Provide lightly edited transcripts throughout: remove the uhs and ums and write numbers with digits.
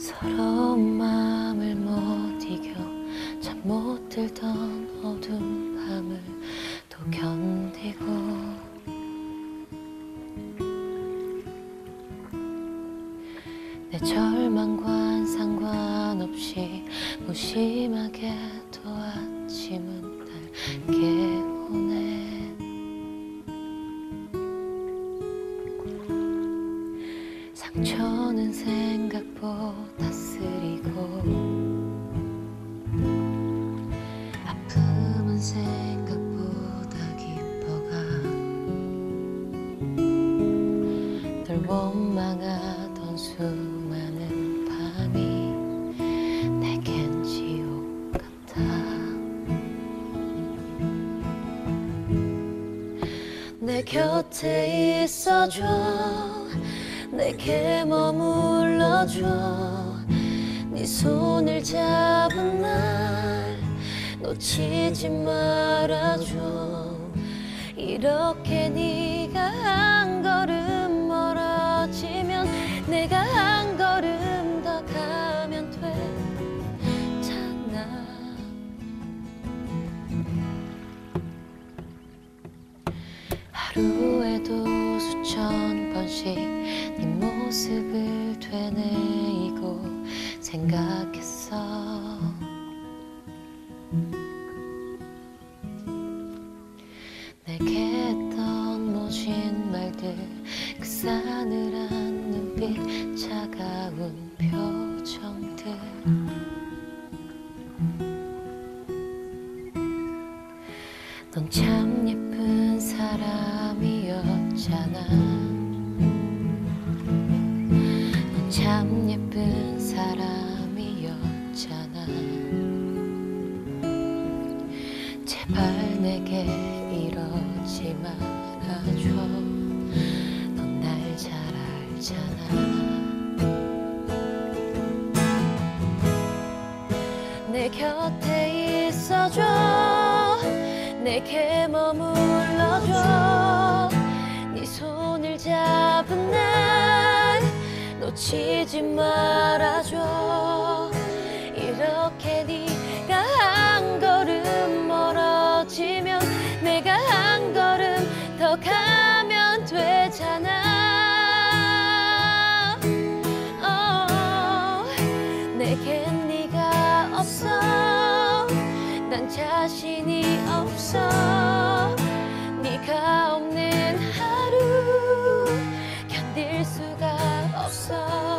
서러운 마음을 못 이겨 잠 못 들던 어두운 밤을 또 견디고 내 절망과는 상관없이 무심하게 또 아침은 날 깨우네. 상처는 생각보다 쓰리고 아픔은 생각보다 깊어가 널 원망하던 수많은 밤이 내겐 지옥 같아. 내 곁에 있어줘, 내게 머물러줘. 네 손을 잡은 날 놓치지 말아줘. 이렇게 네가 한 걸음 멀어지면 내가 한 걸음 더 가면 되잖아. 하루에도 수천 번씩 네 모습을 되뇌이고 생각했어. 내게 했던 모진 말들, 그 싸늘한 눈빛, 차가운 표정들. 넌 참 예쁜 사람이었잖아. 넌 참 예쁜 사람이었잖아. 제발 내게 이러지 말아줘. 넌 날 잘 알잖아. 내 곁에 있어줘, 내게 머물러줘. 네 손을 잡은 날 놓치지 말아줘. 이렇게 네가 한 걸음 멀어지면 내가 한 걸음 더 가면 되잖아. 내겐 네가 없어. 난 자신이 없어. 네가 없는 하루 견딜 수가 없어.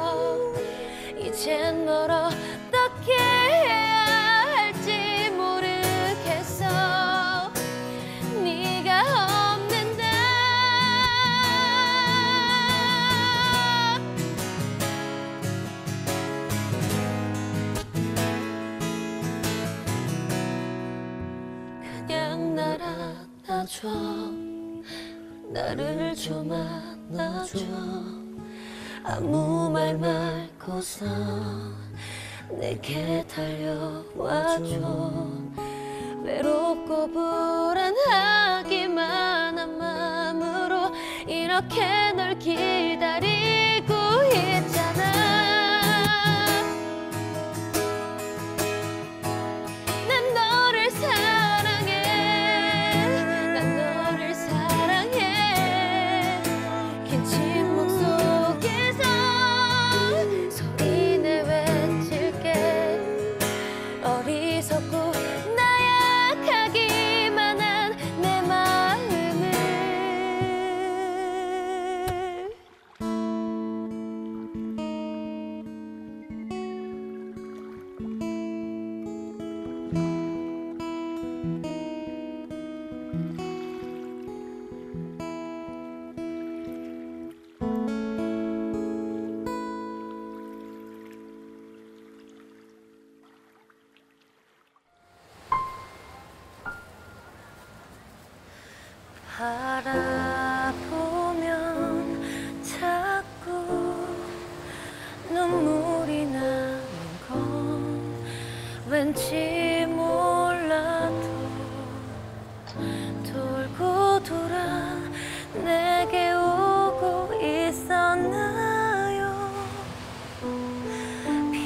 이젠 널 어떻게 해야 할지 모르겠어. 네가 없는 날. 그냥 날 안아줘. 나를 좀 안아줘. 아무 말 말고서 내게 달려와줘. 외롭고 불안하기만 한 마음으로 이렇게 널 기다리고 있잖아. 난 너를 사랑해. 난 너를 사랑해. 긴 침묵 속에서 소리내 외칠게. 어리석고 나약하기만 한 내 마음을. 바라보면 자꾸 눈물이 나는 건 왠지 몰라도 돌고 돌아 내게 오고 있었나요?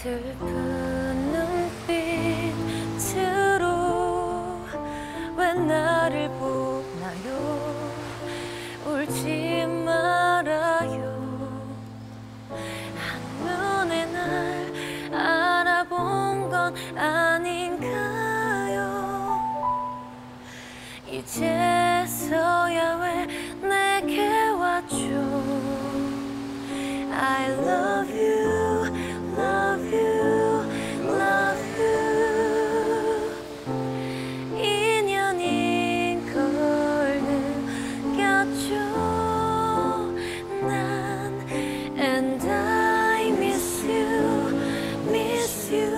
슬픈 눈빛으로 왜 나를 보나요? 울지 말아요. 한눈에 날 알아본 건 아닌가요? 이제서야 왜 내게 왔죠? I love you, love you, love you. 인연인 걸 느꼈죠. 난 and I miss you, miss you.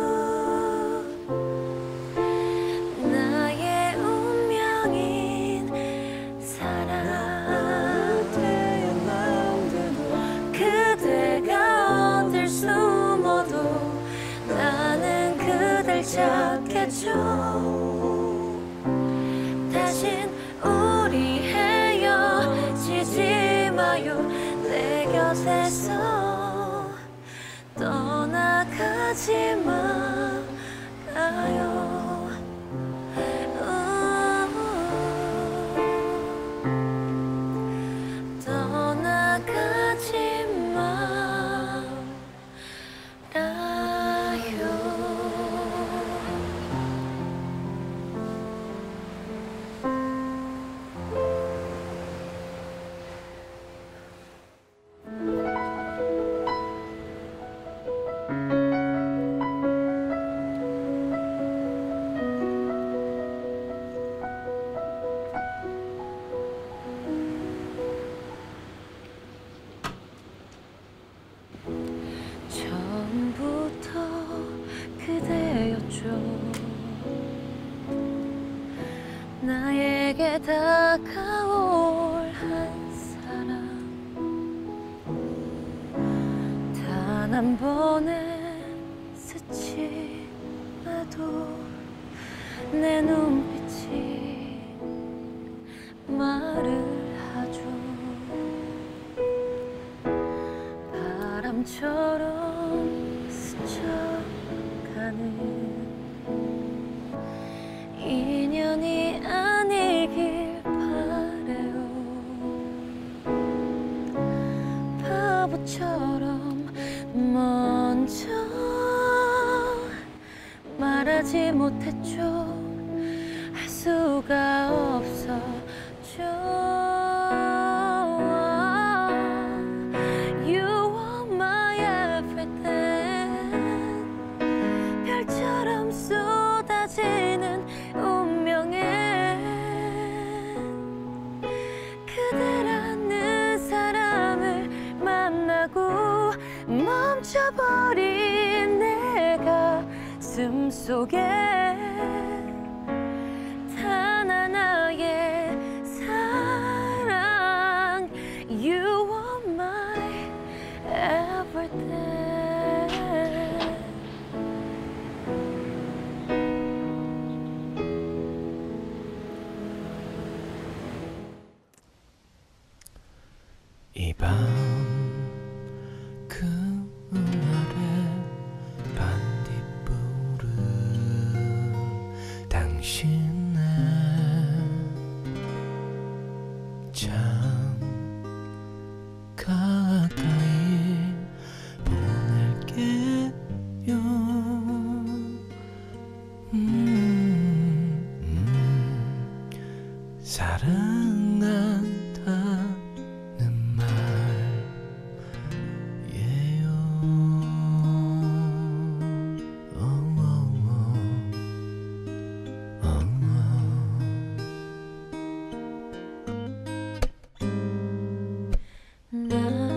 나의 운명인 사랑. 그대가 어딜 숨어도 나는 그댈 찾겠죠. 다신 우리 헤어지지 마요. 내 곁에서 떠나가지 말아요. 떠나가지 처음부터 그대였죠. 나에게 다가올 한 사람. 단 한 번의 스치마도 내 눈빛이 말을 하죠. 바람처럼 스쳐가는 인연이 아니길 바래요. 바보처럼 먼저 말하지 못했죠. 할 수가 없었죠. 별처럼 쏟아지는 운명에 그대라는 사람을 만나고 멈춰버린 내 가슴 속에 단 하나의 사랑. You are my everything. 이 밤 그날의 반딧불은 당신의 참 가까이 보낼게요. 사랑한다는 말이에요. 나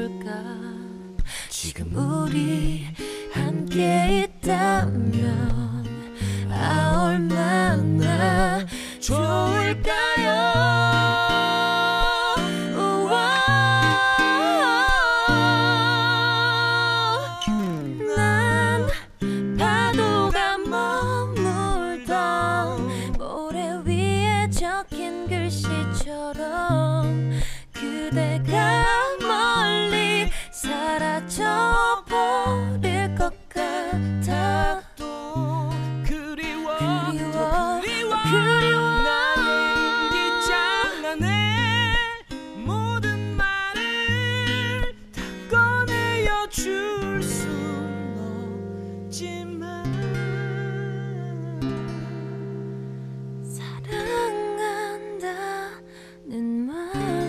해줄까? 지금 우리 함께 있다면 얼마나 좋을까요? 난 파도가 머물던 모래 위에 적힌 글씨처럼 그대가 멀리 사라져 버릴 것 같아. 그리워 나는 장난해 모든 말을 다 꺼내어 줄 순 없지만 사랑한다는 말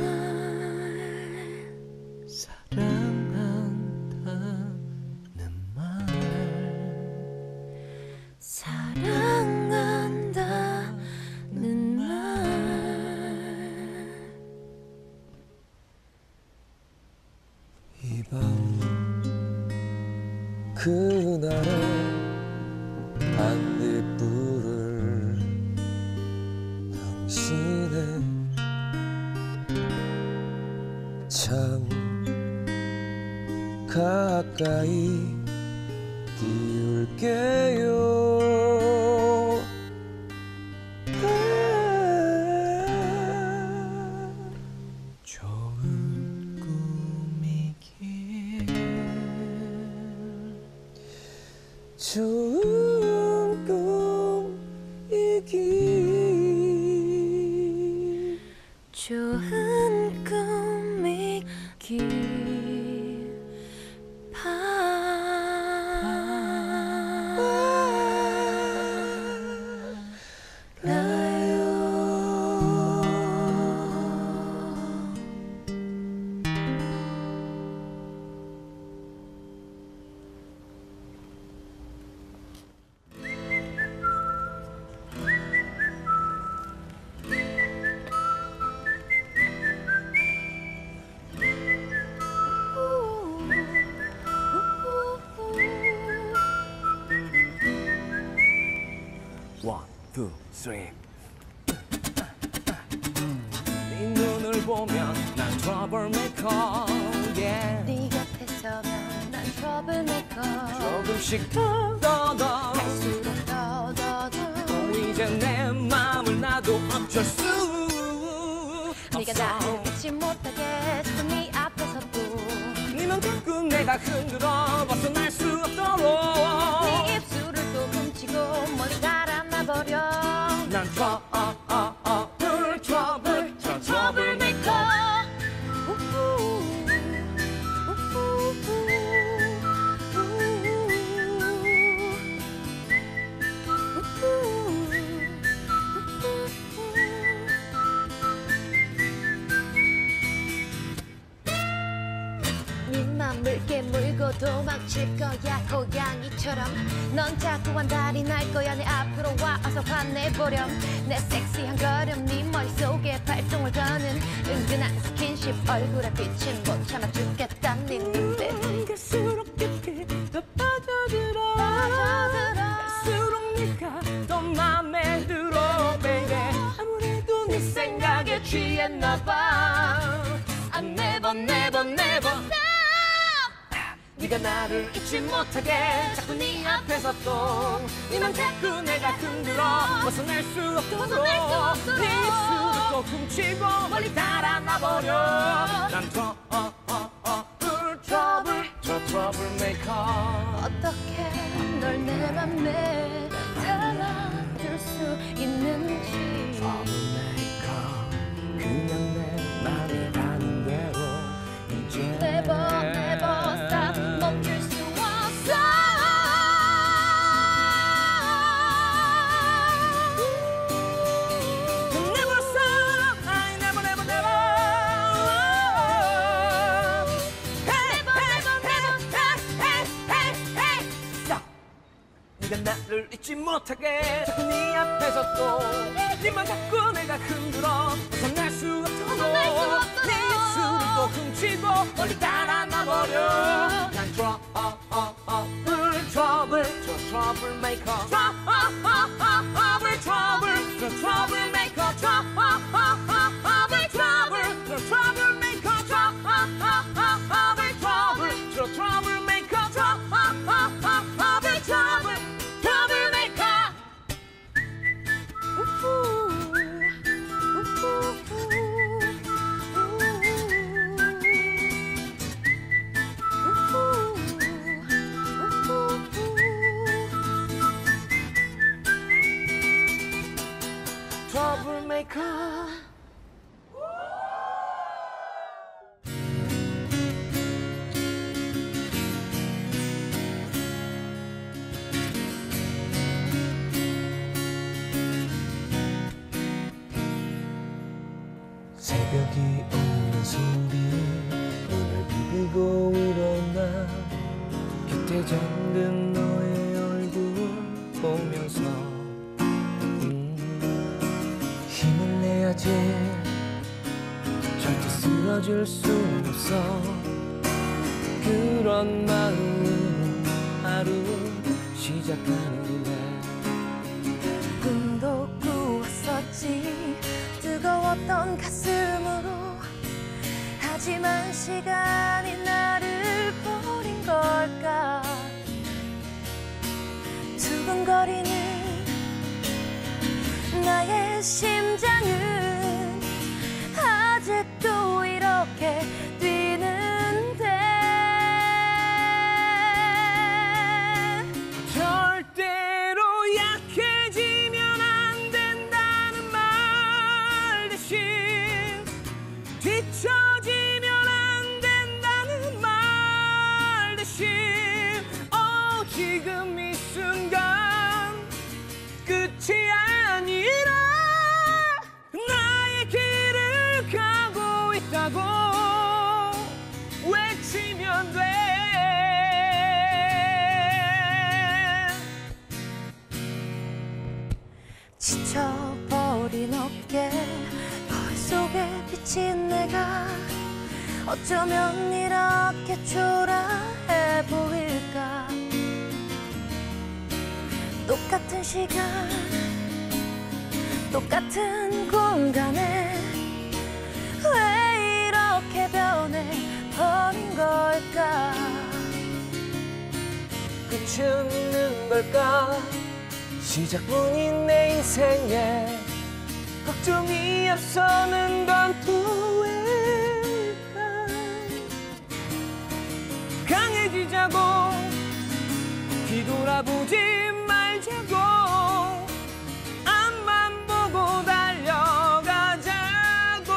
사랑한다는 말 이 밤 그날의 반딧불을 당신의 참 가까이 띄울게요. 좋은 꿈이길 좋은 꿈이길 좋은 꿈이길 One, two, three. 네 눈을 보면 난 troublemaker, yeah. 네 곁에 서면 난 troublemaker. 조금씩 더 갈수록 더 이제 내 마음을 나도 어쩔 수 네가 나를 잊지 못하게 자꾸 네 앞에서 또 네만 자꾸 내가 흔들어 벗어날 수 없도록 네 입술을 또 훔치고 멀리 달아나버려. 난 troublemaker. 네맘 물게 물고 도망칠 거야 고양이처럼. 넌 자꾸 한달이 날 거야. 내 앞으로 와 어서 화내보렴. 내 섹시한 걸음 네 머릿속에 발동을 거는 은근한 스킨십 얼굴에 비친 못 참아 죽겠단 네 눈빛. 갈수록 깊이 더 빠져들어 갈수록 네가 더 맘에 들어 baby. 아무래도 네 생각에 취했나봐. I never 네가 나를 잊지 못하게 자꾸 네 앞에서 또 네만 자꾸 내가 흔들어 벗어날 수 없도록 네 입술을 또 훔치고 멀리 달아나버려. 난 troublemaker. 어떻게 널 내 맘에 달아줄 수 있는지. troublemaker. 그냥 내 맘이 가는 대로 이제 never stop 멈출 수 없어. Never stop, I never stop. 네가 나를 잊지 못하게 자꾸 네 앞에서 또 네만 자꾸 내가 흔들어 벗어날 수 없도록 내 입술을 또 훔치고 멀리 달아나 trouble, trouble, the troublemaker, trouble, trouble, the troublemaker, trouble, trouble, the troublemaker, trouble, troublemaker. Troublemaker. 새벽이 오는 소리 눈을 비비고 일어나 곁에 잠든 너의 얼굴 보면서 힘을 내야지 절대 쓰러질 순 없어 그런 마음으로 하루 시작하는데 꿈도 꾸었었지 뜨거웠던 가슴으로 하지만 시간이 나를 버린 걸까 두근거리는 나의 심장은 아직도 이렇게 뛰는데 절대로 약해지면 안 된다는 말 대신 뒤처지면 안 된다는 말 대신 지금 이 순간 끝이 아니라 나의 길을 가고 있다고 외치면 돼. 지쳐버린 어깨 거울 속에 비친 내가 어쩌면 이렇게 초라해 보일까 똑같은 시간 똑같은 공간에 왜 이렇게 변해버린 걸까 끝은 있는 걸까 시작뿐인 내 인생에 걱정이 앞서는 건 또 왜일까 강해지자고 뒤돌아보지 말자고 앞만 보고 달려가자고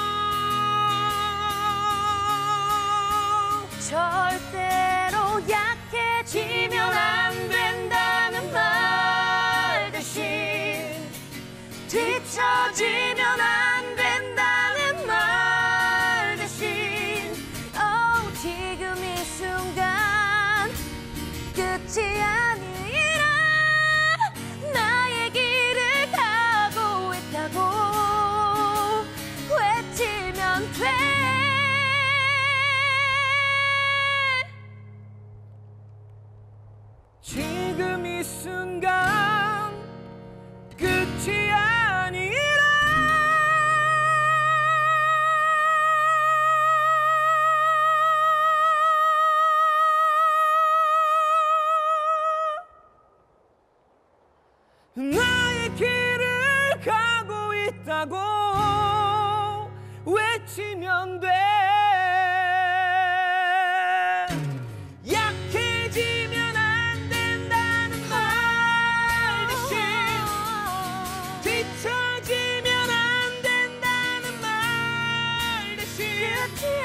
절대로 약해지면 안 된다는 말 대신 뒤처지면 안 된다는 말 대신 지금 이 순간 끝이 아니라 나의 길을 가고 있다고 외치면 돼 지금 이 순간 끝이 아니라 나의 길을 가고 있다고 외치면 돼. 약해지면 안 된다는 말 대신 뒤처지면 안 된다는 말 대신